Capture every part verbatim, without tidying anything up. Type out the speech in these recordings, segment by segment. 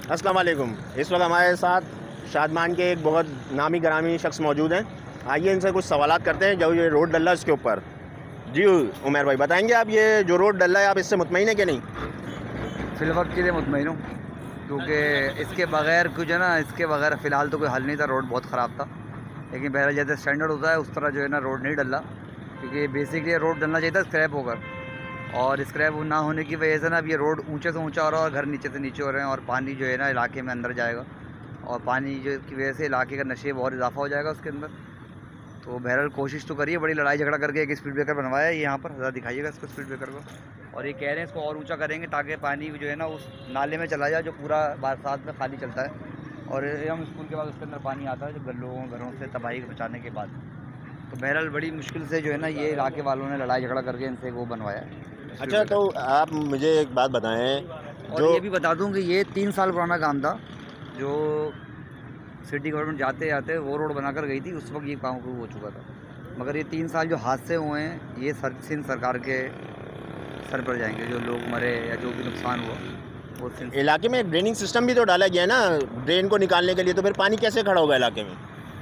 अस्सलाम वालेकुम। इस वक्त हमारे साथ शादमान के एक बहुत नामी ग्रामी शख्स मौजूद हैं। आइए इनसे कुछ सवालात करते हैं जो ये रोड डला इसके ऊपर। जी उमर भाई, बताएंगे आप ये जो रोड डला है आप इससे मुतमईन है कि नहीं? फ़िलवक्त के लिए मुतमईन हूँ, क्योंकि इसके बगैर कुछ है ना, इसके बगैर फ़िलहाल तो कोई हल नहीं था। रोड बहुत ख़राब था, लेकिन बहरहाल जैसे स्टैंडर्ड होता है उस तरह जो है ना रोड नहीं डला, क्योंकि बेसिकली रोड डलना चाहिए था स्क्रैप होकर, और स्क्रैप ना होने की वजह से ना अब ये रोड ऊंचे से ऊंचा हो रहा है और घर नीचे से नीचे हो रहे हैं, और पानी जो है ना इलाके में अंदर जाएगा, और पानी जो की वजह से इलाके का नशे और इजाफा हो जाएगा उसके अंदर। तो बहरहाल कोशिश तो करिए, बड़ी लड़ाई झगड़ा करके एक स्पीड ब्रेकर बनवाया है यहाँ पर, ज़रा दिखाइएगा इसको स्पीड ब्रेकर को। और ये कह रहे हैं इसको और ऊंचा करेंगे ताकि पानी जो है ना उस नाले में चला जाए जो पूरा बरसात में खाली चलता है, और हम स्कूल के बाद उसके अंदर पानी आता है जो लोगों घरों से तबाही बचाने के बाद। तो बहरहाल बड़ी मुश्किल से जो है ना ये इलाके वालों ने लड़ाई झगड़ा करके इनसे वो बनवाया है। अच्छा, तो आप मुझे एक बात बताएं, और जो ये भी बता दूं कि ये तीन साल पुराना काम था, जो सिटी गवर्नमेंट जाते जाते वो रोड बनाकर गई थी, उस वक्त ये काम हो चुका था। मगर ये तीन साल जो हादसे हुए हैं ये सर सिंध सरकार के सर पर जाएंगे, जो लोग मरे या जो भी नुकसान हुआ वो सिंध। इलाके में ड्रेनिंग सिस्टम भी तो डाला गया है ना ड्रेन को निकालने के लिए, तो फिर पानी कैसे खड़ा होगा इलाके में?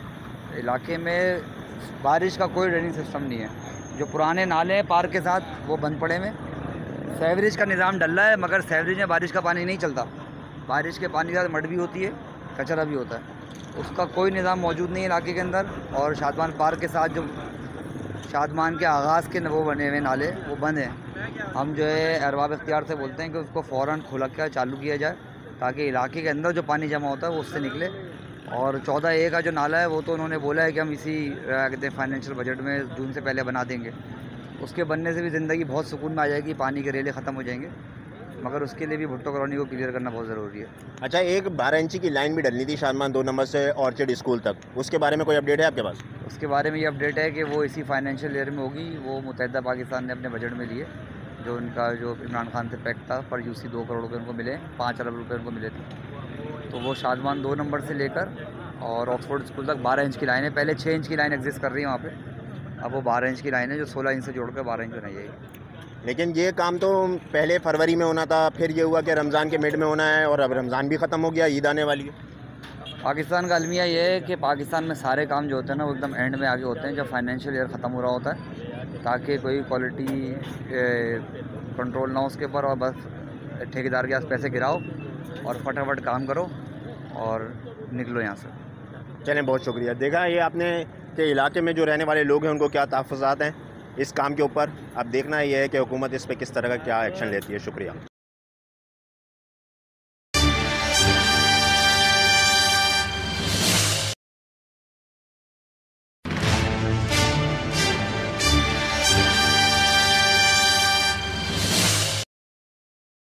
इलाके में बारिश का कोई ड्रेनिंग सिस्टम नहीं है। जो पुराने नाले हैं पार्क के साथ वो बंद पड़े में, सेवरेज का निज़ाम डल रहा है, मगर सेवरेज में बारिश का पानी नहीं चलता। बारिश के पानी के साथ मड भी होती है, कचरा भी होता है, उसका कोई निज़ाम मौजूद नहीं है इलाके के अंदर। और शादमान पार्क के साथ जो शादमान के आगाज़ के वो बने हुए नाले वो बंद हैं। हम जो है अरबाब इख्तियार से बोलते हैं कि उसको फ़ौरन खुला के चालू किया जाए, ताकि इलाके के अंदर जो पानी जमा होता है वो उससे निकले। और चौदह ए का जो नाला है वो तो उन्होंने बोला है कि हम इसी क्या कहते हैं फाइनेंशियल बजट में जून से पहले बना देंगे। उसके बनने से भी ज़िंदगी बहुत सुकून में आ जाएगी, पानी के रेले ख़त्म हो जाएंगे, मगर उसके लिए भी भुट्टो कॉलोनी को क्लियर करना बहुत ज़रूरी है। अच्छा, एक बारह इंची की लाइन भी डलनी थी शादमान दो नंबर से ऑर्चिड स्कूल तक, उसके बारे में कोई अपडेट है आपके पास? उसके बारे में ये अपडेट है कि वो इसी फाइनेंशियल ईयर में होगी। वो मुत्तहिदा पाकिस्तान ने अपने बजट में लिए, जो उनका जो इमरान खान से पैक्ट था, पर यूसी दो करोड़ रुपये उनको मिले, पाँच अरब रुपये उनको मिले थे। तो वो शादमान दो नंबर से लेकर और ऑक्सफोर्ड स्कूल तक बारह इंच की लाइन है। पहले छः इंच की लाइन एग्जिस्ट कर रही है वहाँ पे, अब वो बारह इंच की लाइन है जो सोलह इंच से जोड़कर बारह इंच बनाई जाएगी। लेकिन ये काम तो पहले फरवरी में होना था, फिर ये हुआ कि रमज़ान के मिड में होना है, और अब रमज़ान भी ख़त्म हो गया, ईद आने वाली है। पाकिस्तान का अलमिया ये है कि पाकिस्तान में सारे काम जो होते हैं ना वो एकदम एंड में आगे होते हैं, जब फाइनेंशियल ईयर ख़त्म हो रहा होता है, ताकि कोई क्वालिटी कंट्रोल ना हो उसके ऊपर, और बस ठेकेदार के पास पैसे गिराओ और फटाफट काम करो और निकलो यहाँ से। चलें, बहुत शुक्रिया। देखा ये आपने कि इलाके में जो रहने वाले लोग हैं उनको क्या तहफ़्फ़ुज़ात हैं इस काम के ऊपर। अब देखना ये है कि हुकूमत इस पर किस तरह का क्या एक्शन लेती है। शुक्रिया।